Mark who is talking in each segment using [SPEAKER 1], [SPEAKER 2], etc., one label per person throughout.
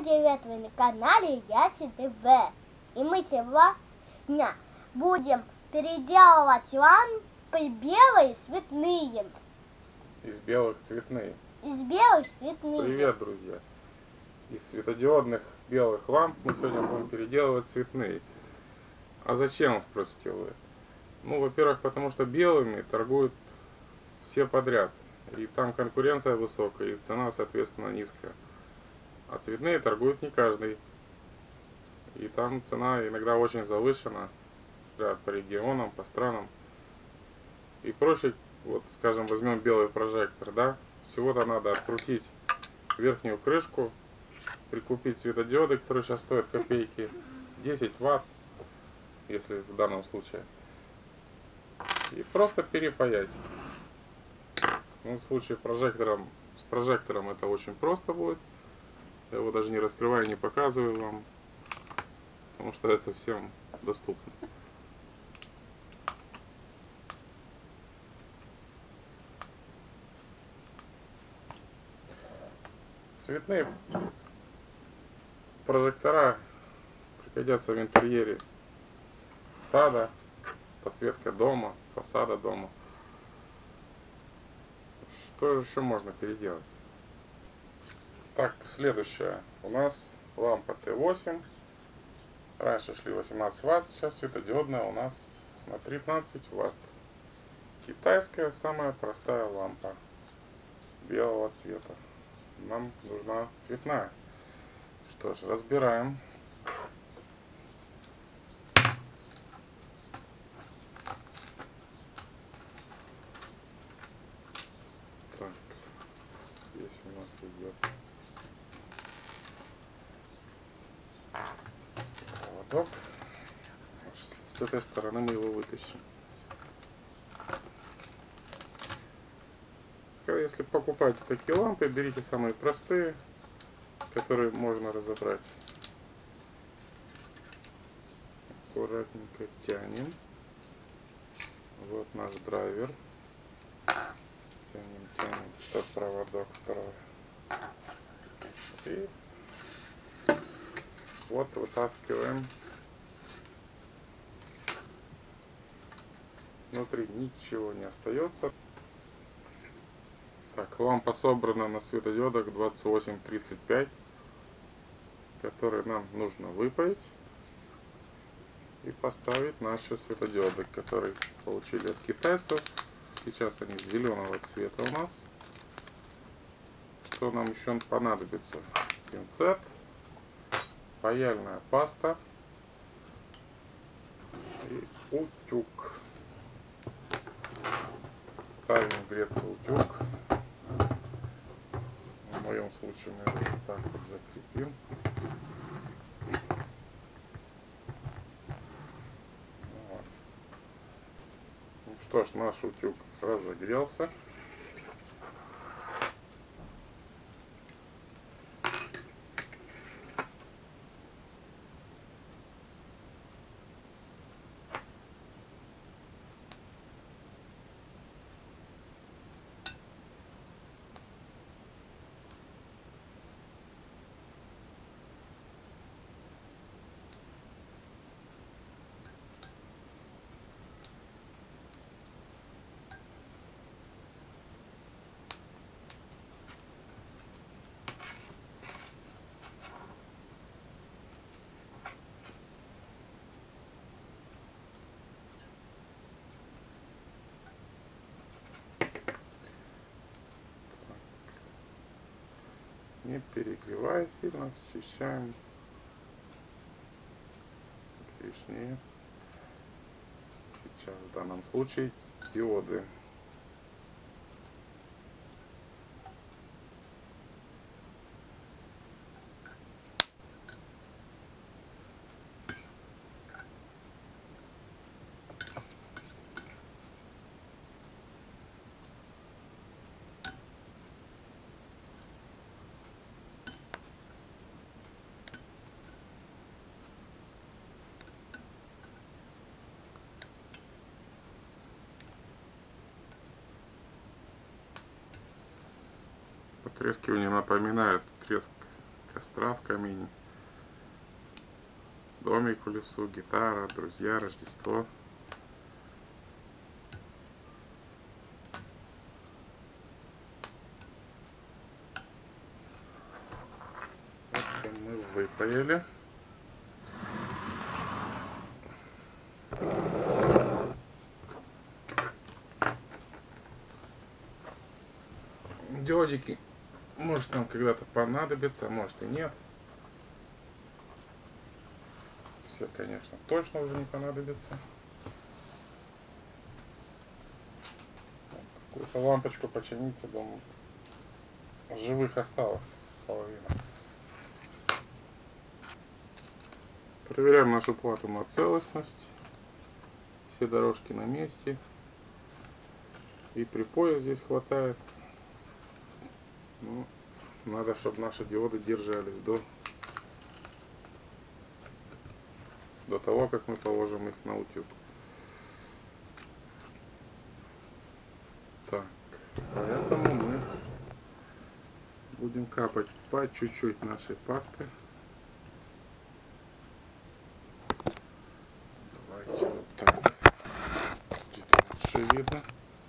[SPEAKER 1] привет! Вы на канале Яси ТВ. И мы сегодня будем переделывать лампы белые цветные.
[SPEAKER 2] Из белых цветные.
[SPEAKER 1] Из белых цветные.
[SPEAKER 2] Привет, друзья! Из светодиодных белых ламп мы сегодня будем переделывать цветные. А зачем, спросите вы? Ну, во-первых, потому что белыми торгуют все подряд. И там конкуренция высокая, и цена, соответственно, низкая. А цветные торгует не каждый. И там цена иногда очень завышена, по регионам, по странам. И проще, вот скажем, возьмем белый прожектор, да? Всего-то надо открутить верхнюю крышку, прикупить светодиоды, которые сейчас стоят копейки, 10 ватт, если в данном случае. И просто перепаять. Ну, в случае с прожектором это очень просто будет. Я его даже не раскрываю, не показываю вам, потому что это всем доступно. Цветные прожектора пригодятся в интерьере сада, подсветка дома, фасада дома. Что же еще можно переделать? Так, следующее. У нас лампа Т8. Раньше шли 18 ватт, сейчас светодиодная у нас на 13 ватт. Китайская самая простая лампа белого цвета. Нам нужна цветная. Что ж, разбираем. Так, здесь у нас идет проводок. С этой стороны мы его вытащим. Если покупаете такие лампы, берите самые простые, которые можно разобрать. Аккуратненько тянем. Вот наш драйвер. Тянем тот проводок второй. И вот вытаскиваем. Внутри ничего не остается. Так, лампа собрана на светодиодах 2835, которые нам нужно выпаять и поставить наши светодиоды, которые получили от китайцев. Сейчас они зеленого цвета у нас. Что нам еще понадобится? Пинцет, паяльная паста и утюг. Ставим греться утюг. В моем случае мы его вот так вот закрепим. Вот. Ну что ж, наш утюг разогрелся. Не перегревая сильно, счищаем лишнее. Сейчас в данном случае диоды. Потрескивание напоминает треск костра в камине, домик в лесу, гитара, друзья, Рождество. Это мы выпаяли. Диодики, может, нам когда-то понадобится, может и нет. Все, конечно, точно уже не понадобится. Какую-то лампочку починить, я думаю, живых осталось половина. Проверяем нашу плату на целостность. Все дорожки на месте. И припоя здесь хватает. Ну, надо, чтобы наши диоды держались до того, как мы положим их на утюг. Так, поэтому мы будем капать по чуть-чуть нашей пасты. Давайте вот так. Где-то лучше видно.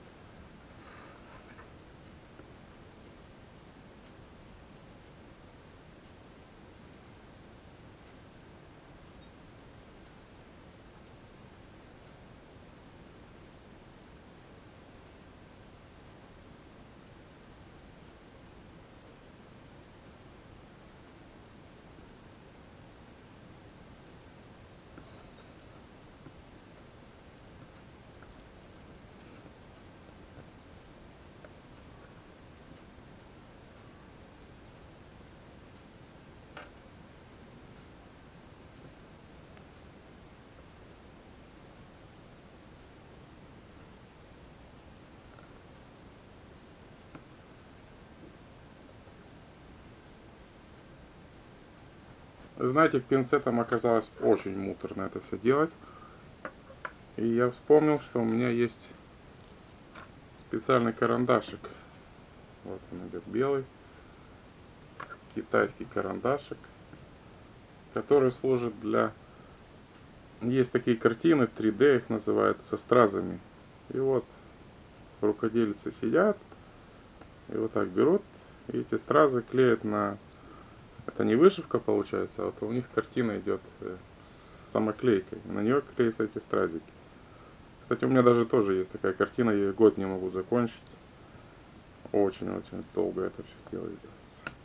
[SPEAKER 2] Знаете, пинцетом оказалось очень муторно это все делать. И я вспомнил, что у меня есть специальный карандашик. Вот он идет белый. Китайский карандашик, который служит для... Есть такие картины 3D, их называют со стразами. И вот рукодельцы сидят и вот так берут, и эти стразы клеят на... Это не вышивка получается, а вот у них картина идет с самоклейкой. На нее клеятся эти стразики. Кстати, у меня даже тоже есть такая картина, я ее год не могу закончить. Очень-очень долго это все дело делается.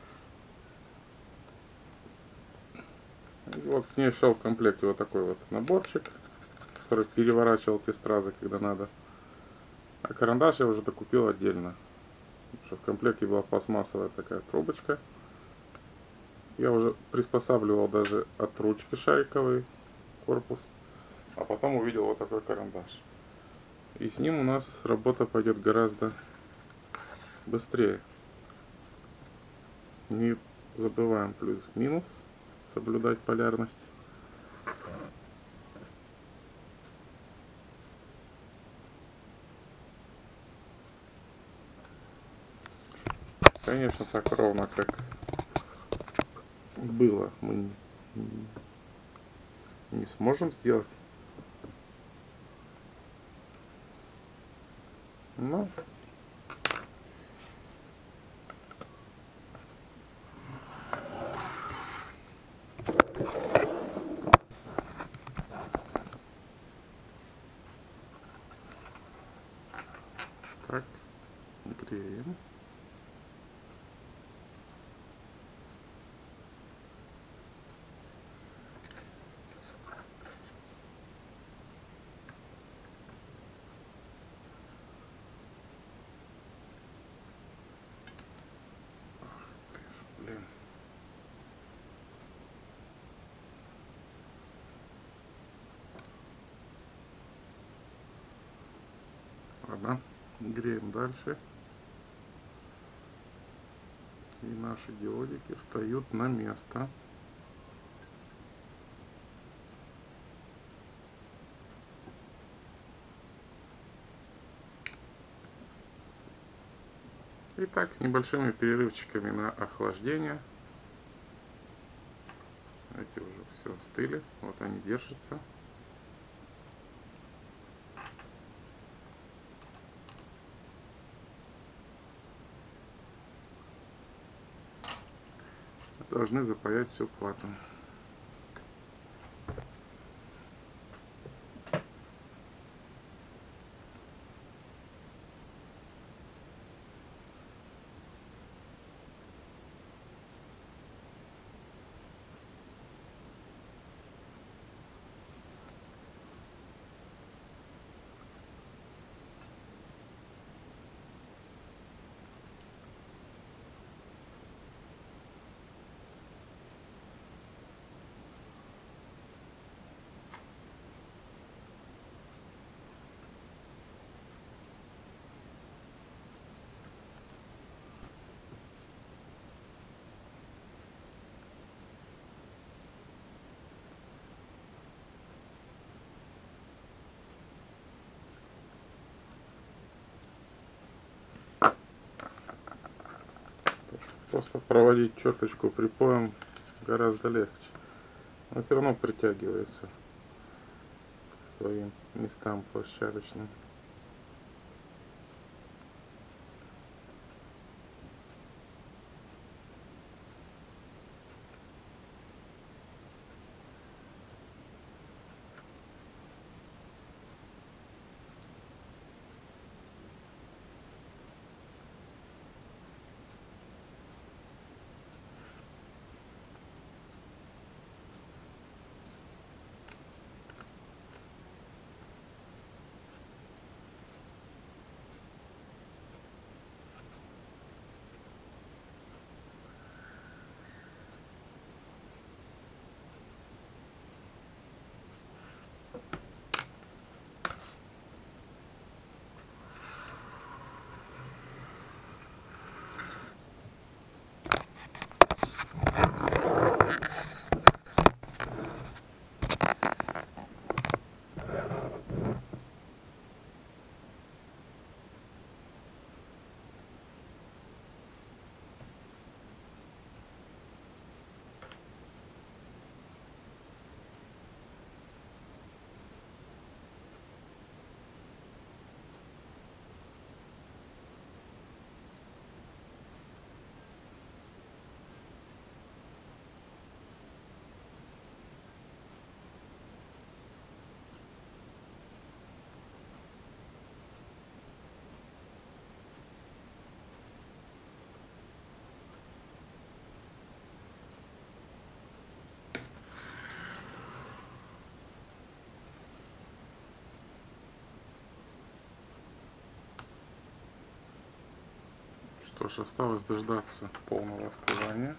[SPEAKER 2] И вот с ней шел в комплекте вот такой вот наборчик, который переворачивал те стразы, когда надо. А карандаш я уже докупил отдельно. Потому что в комплекте была пластмассовая такая трубочка. Я уже приспосабливал даже от ручки шариковый корпус. А потом увидел вот такой карандаш. И с ним у нас работа пойдет гораздо быстрее. Не забываем плюс-минус, соблюдать полярность. Конечно, так ровно, как было, мы не сможем сделать. Но так, греем. Блин. Ладно, греем дальше. И наши диодики встают на место. И так с небольшими перерывчиками на охлаждение остыли. Вот они держатся. Должны запаять всю плату. Просто проводить черточку припоем гораздо легче. Но все равно притягивается к своим местам площадочным. Что ж, осталось дождаться полного остывания.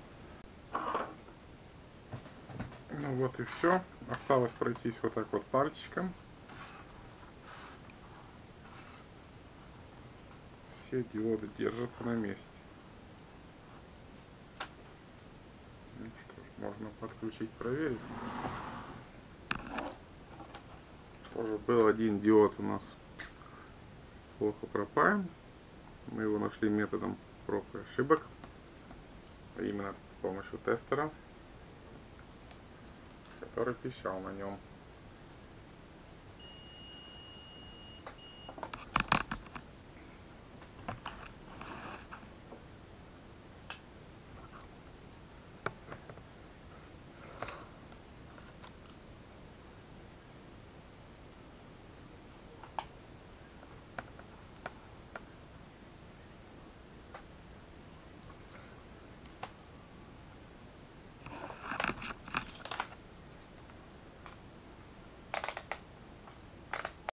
[SPEAKER 2] Ну вот и все. Осталось пройтись вот так вот пальчиком. Все диоды держатся на месте. Ну что ж, можно подключить, проверить. Тоже был один диод у нас плохо пропаян. Мы его нашли методом проб и ошибок, именно с помощью тестера, который пищал на нем.